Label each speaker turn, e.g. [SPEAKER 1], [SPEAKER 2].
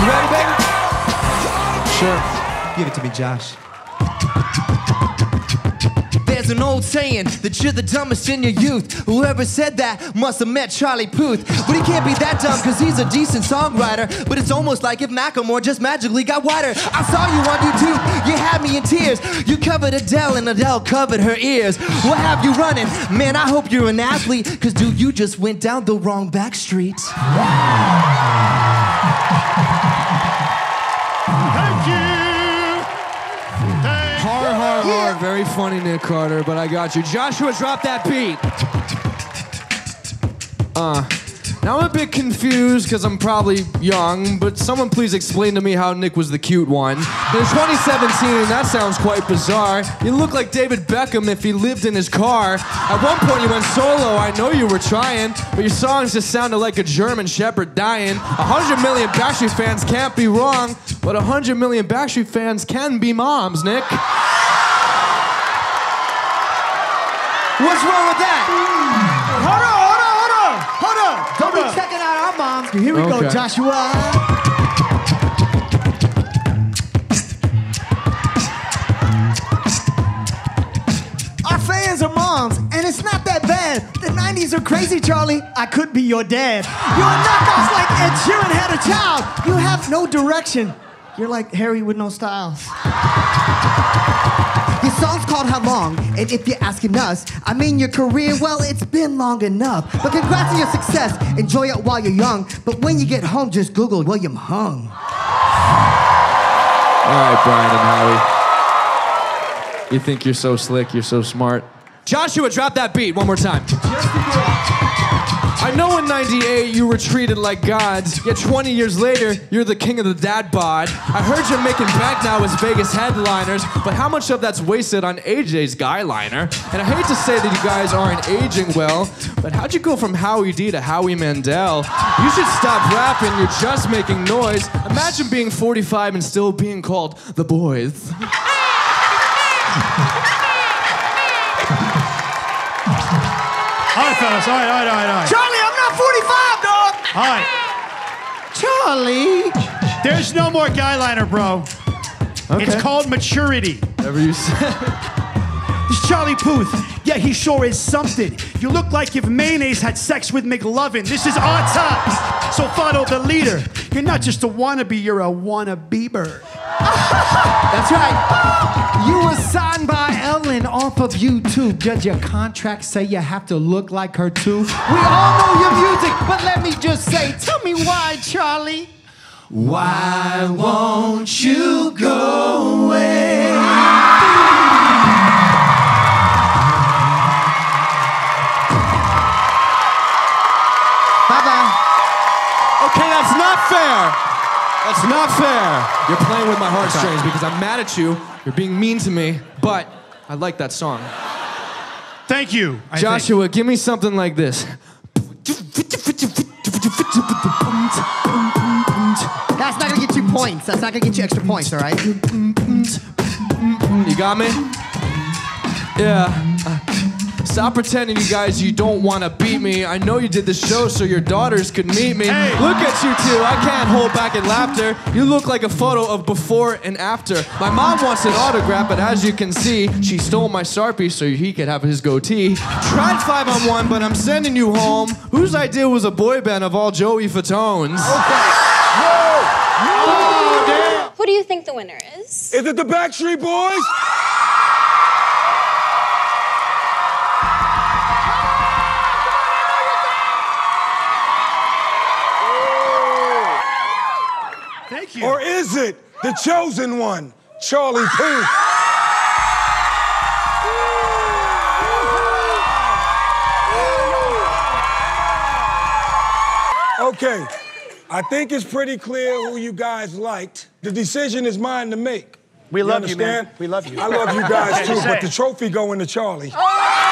[SPEAKER 1] ready, baby?
[SPEAKER 2] Sure. Give it to me, Josh. There's an old saying that you're the dumbest in your youth. Whoever said that must have met Charlie Puth. But he can't be that dumb because he's a decent songwriter. But it's almost like if Macklemore just magically got whiter. I saw you on YouTube, you had me in tears. You covered Adele and Adele covered her ears. What have you running? Man, I hope you're an athlete, because dude, you just went down the wrong back street.
[SPEAKER 3] Thank you.
[SPEAKER 1] Hard. Very funny, Nick Carter, but I got you. Joshua, drop that beat. Now I'm a bit confused because I'm probably young, but someone please explain to me how Nick was the cute one. In 2017, that sounds quite bizarre. You look like David Beckham if he lived in his car. At one point you went solo, I know you were trying, but your songs just sounded like a German Shepherd dying. 100 million Backstreet fans can't be wrong, but 100 million Backstreet fans can be moms, Nick.
[SPEAKER 2] What's wrong with that?
[SPEAKER 3] Hold on.
[SPEAKER 2] Don't be checking out our moms.
[SPEAKER 3] Here we go,
[SPEAKER 1] Okay.
[SPEAKER 3] Joshua. Our fans are moms, and it's not that bad. The 90s are crazy, Charlie. I could be your dad. You're a knockoff like Ed Sheeran had a child. You have no direction. You're like Harry with no styles.
[SPEAKER 4] Your song's called How Long, and if you're asking us, I mean your career, well, it's been long enough. But congrats on your success, enjoy it while you're young. But when you get home, just Google William Hung.
[SPEAKER 1] All right, Brian and Howie. You think you're so slick, you're so smart. Joshua, drop that beat one more time. I know in '98 you were treated like gods, yet 20 years later, you're the king of the dad bod. I heard you're making bank now as Vegas headliners, but how much of that's wasted on AJ's guy liner? And I hate to say that you guys aren't aging well, but how'd you go from Howie D to Howie Mandel? You should stop rapping, you're just making noise. Imagine being 45 and still being called the boys.
[SPEAKER 3] All right, fellas. All right.
[SPEAKER 4] Charlie, I'm not 45, dog!
[SPEAKER 3] All right. Charlie! There's no more guy liner, bro.
[SPEAKER 1] Okay.
[SPEAKER 3] It's called maturity.
[SPEAKER 1] Whatever you say.
[SPEAKER 3] This Charlie Puth, yeah, he sure is something. You look like if mayonnaise had sex with McLovin. This is our time. So follow the leader. You're not just a wannabe, you're a wanna-be-bird.
[SPEAKER 2] That's right. You were signed by Ellen off of YouTube. Does your contract say you have to look like her too? We all know your music, but let me just say, tell me why, Charlie. Why won't you go away? Bye-bye.
[SPEAKER 1] Okay, that's not fair. That's not fair. You're playing with my heartstrings because I'm mad at you. You're being mean to me, but I like that song.
[SPEAKER 3] Thank you.
[SPEAKER 1] Joshua, give me something like this.
[SPEAKER 4] That's not gonna get you points. That's not gonna get you extra points, all right?
[SPEAKER 1] You got me? Yeah. Stop pretending, you guys, you don't want to beat me. I know you did the show so your daughters could meet me.
[SPEAKER 3] Hey.
[SPEAKER 1] Look at you two, I can't hold back in laughter. You look like a photo of before and after. My mom wants an autograph, but as you can see, she stole my Sharpie so he could have his goatee. Tried 5-on-1, but I'm sending you home. Whose idea was a boy band of all Joey Fatones?
[SPEAKER 5] Who do you think the winner is?
[SPEAKER 6] Is it the Backstreet Boys?
[SPEAKER 3] Thank you.
[SPEAKER 6] Or is it the chosen one, Charlie Puth? Okay, I think it's pretty clear who you guys liked. The decision is mine to make.
[SPEAKER 3] We love you,
[SPEAKER 6] understand?
[SPEAKER 3] man. We love you.
[SPEAKER 6] I love you guys too, but the trophy going to Charlie.